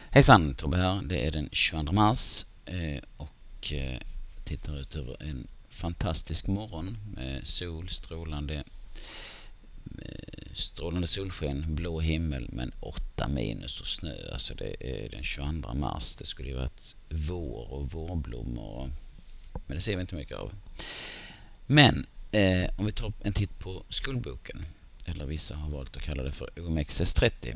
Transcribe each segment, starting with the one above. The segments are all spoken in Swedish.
Hejsan, Tobbe här. Det är den 22 mars och tittar ut över en fantastisk morgon med sol, strålande solsken, blå himmel men 8 minus och snö. Alltså det är den 22 mars. Det skulle ju varit vår och vårblommor, men det ser vi inte mycket av. Men om vi tar en titt på skolboken, eller vissa har valt att kalla det för OMXS30.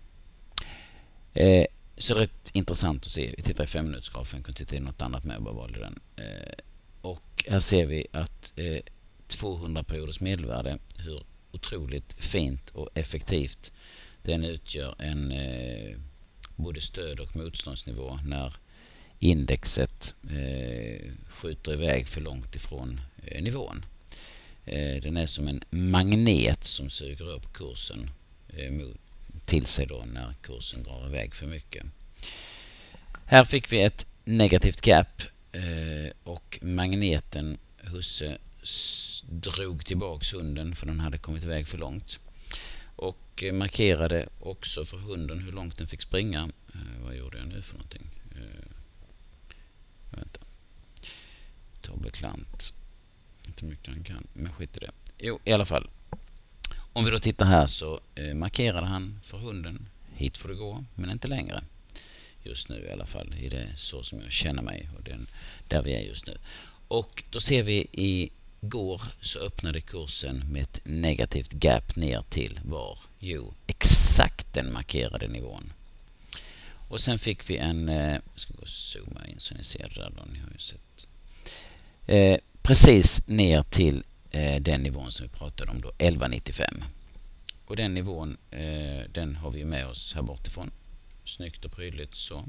Så det är rätt intressant att se. Vi tittar i 5-minutersgrafen, kan titta i något annat med, bara valde den. Och här ser vi att 200 perioders medelvärde, hur otroligt fint och effektivt den utgör en både stöd- och motståndsnivå när indexet skjuter iväg för långt ifrån nivån. Den är som en magnet som suger upp kursen till sig då när kursen drar iväg för mycket. Här fick vi ett negativt gap och magneten husse drog tillbaks hunden för den hade kommit iväg för långt. Och markerade också för hunden hur långt den fick springa. Vad gjorde jag nu för någonting? Vänta. Tobbe Klant. Inte mycket han kan, men skit i det. Jo, i alla fall. Om vi då tittar här så markerade han för hunden. Hit får det gå, men inte längre. Just nu i alla fall. I det så som jag känner mig och där vi är just nu. Och då ser vi igår så öppnade kursen med ett negativt gap ner till var? Jo, exakt den markerade nivån. Och sen fick vi jag ska gå och zooma in så ni ser det där då. Ni har ju sett. Precis ner till den nivån som vi pratade om då, 11,95. Och den nivån den har vi med oss här bortifrån. Snyggt och prydligt så.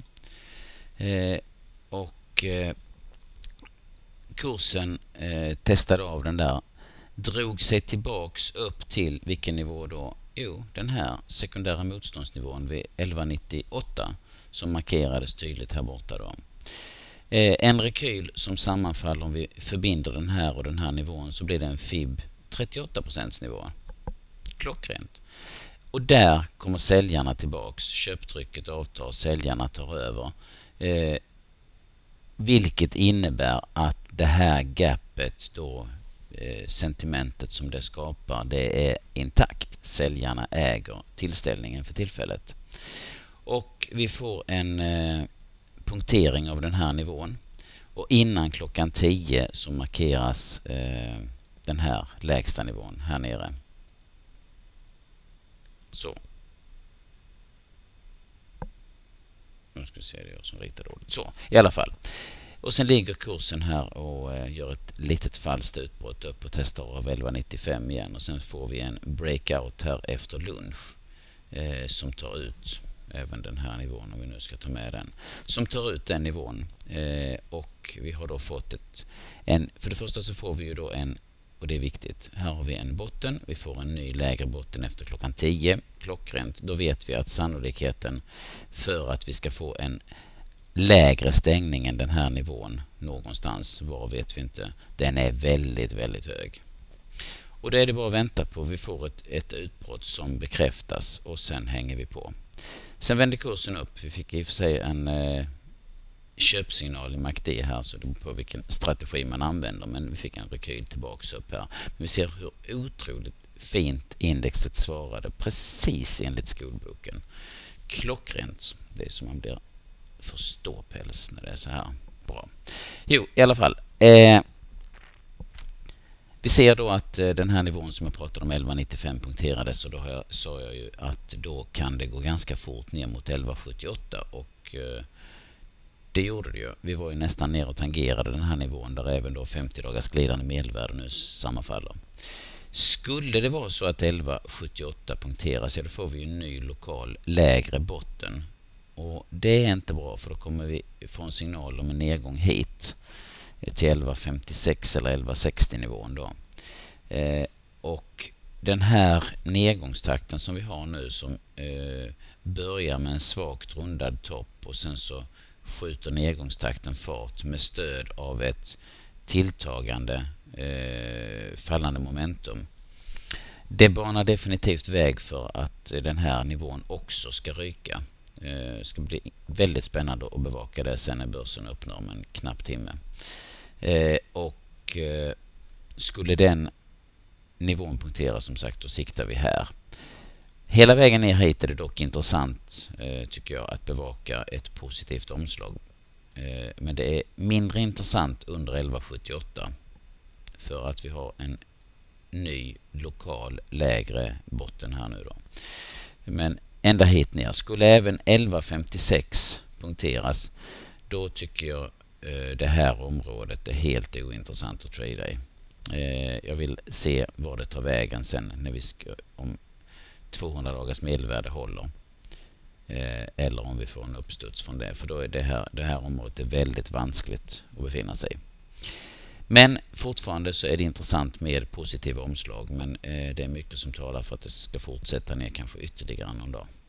Kursen testade av den där. Drog sig tillbaks upp till vilken nivå då? Jo, den här sekundära motståndsnivån vid 11,98 som markerades tydligt här borta då. En rekyl som sammanfaller om vi förbinder den här och den här nivån så blir det en FIB 38% nivå. Klockrent. Och där kommer säljarna tillbaks. Köptrycket avtar, säljarna tar över. Vilket innebär att det här gapet då, sentimentet som det skapar, det är intakt. Säljarna äger tillställningen för tillfället. Och vi får en punktering av den här nivån. Och innan klockan 10 så markeras den här lägsta nivån här nere. Så. Nu ska vi se, det är jag som ritar dåligt. Så, i alla fall. Och sen ligger kursen här och gör ett litet falskt utbrott upp och testar av 11,95 igen. Och sen får vi en breakout här efter lunch som tar ut även den här nivån, om vi nu ska ta med den. Som tar ut den nivån. Och vi har då fått för det första så får vi ju då och det är viktigt, här har vi en botten, vi får en ny lägre botten efter klockan 10, klockrent. Då vet vi att sannolikheten för att vi ska få en lägre stängning än den här nivån någonstans, var vet vi inte, den är väldigt, väldigt hög. Och då är det bara att vänta på, vi får ett utbrott som bekräftas och sen hänger vi på. Sen vände kursen upp, vi fick i och för sig en köpsignal i MACD här, så det beror på vilken strategi man använder, men vi fick en rekyl tillbaks upp här. Men vi ser hur otroligt fint indexet svarade, precis enligt skolboken. Klockrent, det är som man blir för ståpäls när det är så här bra. Jo, i alla fall. Vi ser då att den här nivån som jag pratade om, 11,95, punkterades, och då sa jag ju att då kan det gå ganska fort ner mot 11,78 och det gjorde det ju. Vi var ju nästan ner och tangerade den här nivån där även då 50 dagars glidande medelvärde nu sammanfaller. Skulle det vara så att 11,78 punkteras, så då får vi en ny lokal lägre botten. Och det är inte bra, för då kommer vi få en signal om en nedgång hit till 11,56 eller 11,60 nivån då. Och den här nedgångstakten som vi har nu, som börjar med en svagt rundad topp och sen så skjuter nedgångstakten fart med stöd av ett tilltagande fallande momentum. Det banar definitivt väg för att den här nivån också ska ryka. Ska bli väldigt spännande att bevaka det sen när börsen öppnar om en knapp timme. Skulle den nivån punktera, som sagt, då siktar vi här. Hela vägen ner hit är det dock intressant, tycker jag, att bevaka ett positivt omslag. Men det är mindre intressant under 11,78 för att vi har en ny lokal lägre botten här nu då. Men ända hit ner. Skulle även 11,56 punkteras, då tycker jag det här området är helt ointressant att trada i. Jag vill se var det tar vägen sen när vi om 200 dagars medelvärde håller. Eller om vi får en uppstuds från det. För då är det här området är väldigt vanskligt att befinna sig i. Men fortfarande så är det intressant med positiva omslag. Men det är mycket som talar för att det ska fortsätta ner kanske ytterligare någon dag.